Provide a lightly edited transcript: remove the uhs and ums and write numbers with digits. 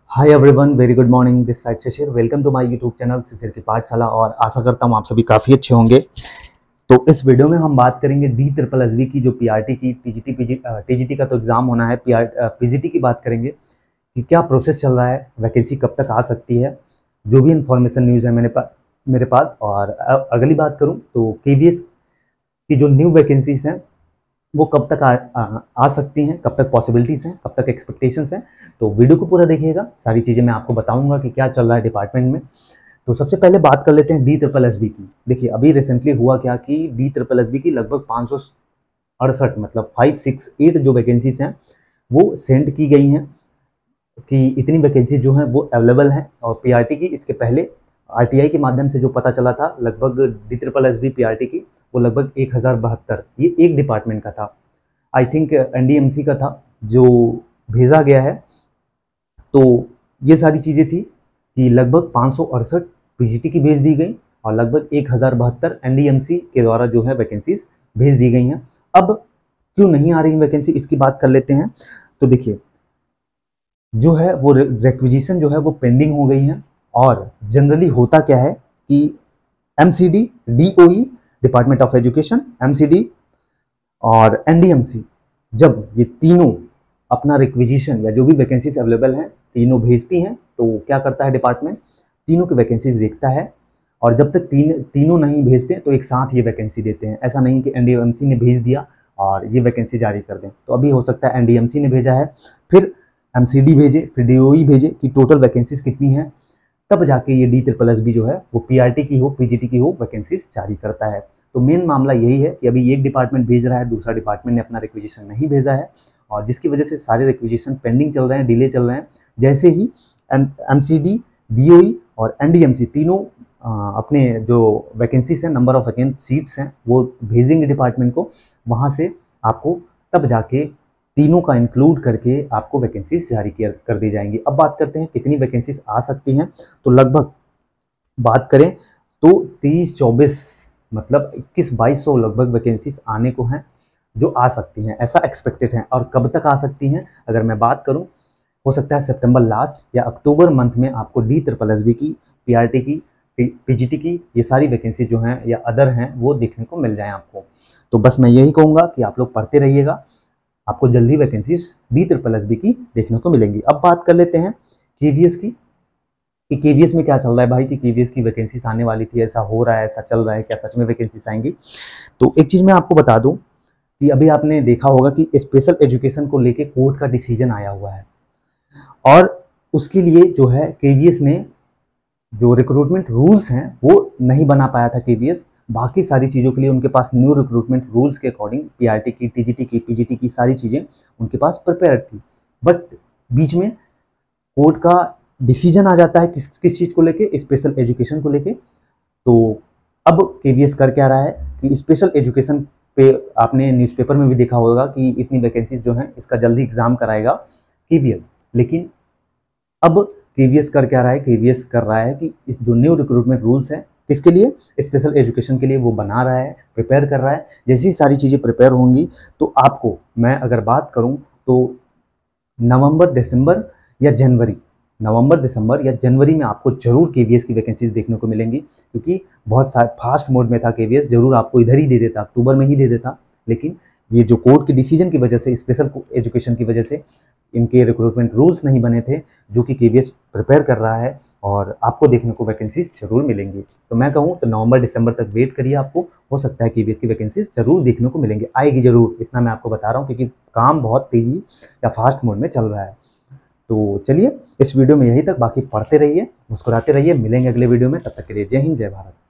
Hi everyone, very good morning. This side Shishir, welcome to my YouTube channel Shishir ki Pathshala. और आशा करता हूँ आप सभी काफ़ी अच्छे होंगे। तो इस वीडियो में हम बात करेंगे DSSSB की जो पीआरटी की टीजीटी का तो एग्ज़ाम होना है, पीजीटी की बात करेंगे कि क्या प्रोसेस चल रहा है, वैकेंसी कब तक आ सकती है, जो भी इन्फॉर्मेशन न्यूज़ है मेरे पास। और अगली बात करूँ तो केवीएस की जो न्यू वैकेंसीज हैं वो कब तक आ सकती हैं, कब तक पॉसिबिलिटीज़ हैं, कब तक एक्सपेक्टेशंस हैं। तो वीडियो को पूरा देखिएगा, सारी चीज़ें मैं आपको बताऊंगा कि क्या चल रहा है डिपार्टमेंट में। तो सबसे पहले बात कर लेते हैं DSSSB की। देखिए अभी रिसेंटली हुआ क्या कि DSSSB की लगभग 568 मतलब 568 जो वैकेंसीज हैं वो सेंड की गई हैं कि इतनी वैकेंसीज जो हैं वो अवेलेबल हैं। और पीआरटी की इसके पहले आरटीआई के माध्यम से जो पता चला था लगभग DSSSB पीआरटी की वो लगभग 1072, ये एक डिपार्टमेंट का था। आई थिंक एनडीएमसी का था जो भेजा गया है। तो ये सारी चीज़ें थी कि लगभग 568 पीजीटी की भेज दी गई और लगभग 1072 एनडीएमसी के द्वारा जो है वैकेंसीज भेज दी गई हैं। अब क्यों नहीं आ रही वैकेंसी, इसकी बात कर लेते हैं। तो देखिए जो है वो रिक्विजिशन जो है वो पेंडिंग हो गई है। और जनरली होता क्या है कि MCD, DOE department of education, MCD और एनडीएमसी जब ये तीनों अपना रिक्विजिशन या जो भी वैकेंसीज अवेलेबल हैं तीनों भेजती हैं तो क्या करता है डिपार्टमेंट, तीनों की वैकेंसीज देखता है। और जब तक तीनों नहीं भेजते तो एक साथ ये वैकेंसी देते हैं। ऐसा नहीं कि एनडीएमसी ने भेज दिया और ये वैकेंसी जारी कर दें। तो अभी हो सकता है एनडीएमसी ने भेजा है, फिर एमसीडी भेजे, फिर डीओई भेजे कि टोटल वैकेंसीज कितनी है, तब जाके ये DSSSB जो है वो पीआरटी की हो, पीजीटी की हो, वैकेंसीज जारी करता है। तो मेन मामला यही है कि अभी एक डिपार्टमेंट भेज रहा है, दूसरा डिपार्टमेंट ने अपना रिक्विजिशन नहीं भेजा है और जिसकी वजह से सारे रिक्विजिशन पेंडिंग चल रहे हैं, डिले चल रहे हैं। जैसे ही एमसीडी, डीओई और एनडीएमसी तीनों अपने जो वैकेंसीज हैं, नंबर ऑफ वैकेंट सीट्स हैं वो भेजेंगे डिपार्टमेंट को, वहाँ से आपको तब जाके तीनों का इंक्लूड करके आपको वैकेंसीज जारी कर दी जाएंगी। अब बात करते हैं कितनी वैकेंसीज आ सकती हैं। तो लगभग बात करें तो 23-24 मतलब 21-2200 लगभग वैकेंसीज आने को हैं जो आ सकती हैं, ऐसा एक्सपेक्टेड है। और कब तक आ सकती हैं अगर मैं बात करूं, हो सकता है सितंबर लास्ट या अक्टूबर मंथ में आपको DSSSB की, पीआरटी की, पीजीटी की ये सारी वैकेंसी जो हैं या अदर हैं वो देखने को मिल जाएं आपको। तो बस मैं यही कहूँगा कि आप लोग पढ़ते रहिएगा, आपको जल्दी वैकेंसीज DSSSB की देखने को मिलेंगी। अब बात कर लेते हैं केवीएस की कि केवीएस में क्या चल रहा है भाई, कि केवीएस की वैकेंसीज आने वाली थी, ऐसा हो रहा है, ऐसा चल रहा है, क्या सच में वैकेंसीज आएंगी। तो एक चीज़ मैं आपको बता दूं कि अभी आपने देखा होगा कि स्पेशल एजुकेशन को लेके कोर्ट का डिसीजन आया हुआ है और उसके लिए जो है केवीएस ने जो रिक्रूटमेंट रूल्स हैं वो नहीं बना पाया था केवीएस। बाकी सारी चीज़ों के लिए उनके पास न्यू रिक्रूटमेंट रूल्स के अकॉर्डिंग पीआरटी की, टीजीटी की, पीजीटी की सारी चीज़ें उनके पास प्रिपेयर थी। बट बीच में कोर्ट का डिसीजन आ जाता है किस किस चीज़ को लेके, स्पेशल एजुकेशन को लेके। तो अब केवीएस कर क्या रहा है कि स्पेशल एजुकेशन पे आपने न्यूज़पेपर में भी देखा होगा कि इतनी वैकेंसीज जो हैं इसका जल्दी एग्जाम कराएगा केवीएस। लेकिन अब केवीएस कर क्या रहा है, केवीएस कर रहा है कि इस जो न्यू रिक्रूटमेंट रूल्स हैं किसके लिए, स्पेशल एजुकेशन के लिए वो बना रहा है, प्रिपेयर कर रहा है। जैसे ही सारी चीज़ें प्रिपेयर होंगी तो आपको, मैं अगर बात करूँ तो नवंबर दिसंबर या जनवरी में आपको जरूर केवीएस की वैकेंसीज देखने को मिलेंगी, क्योंकि बहुत फास्ट मोड में था केवीएस, जरूर आपको इधर ही दे देता, अक्टूबर में ही दे देता। लेकिन ये जो कोर्ट के डिसीजन की वजह से, स्पेशल एजुकेशन की वजह से इनके रिक्रूटमेंट रूल्स नहीं बने थे, जो कि केवीएस प्रिपेयर कर रहा है और आपको देखने को वैकेंसीज जरूर मिलेंगी। तो मैं कहूँ तो नवंबर दिसंबर तक वेट करिए, आपको हो सकता है केवीएस की वैकेंसीज जरूर देखने को मिलेंगी, आएगी जरूर, इतना मैं आपको बता रहा हूँ, क्योंकि काम बहुत तेजी या फास्ट मोड में चल रहा है। तो चलिए इस वीडियो में यही तक, बाकी पढ़ते रहिए, मुस्कुराते रहिए, मिलेंगे अगले वीडियो में, तब तक के लिए जय हिंद, जय भारत।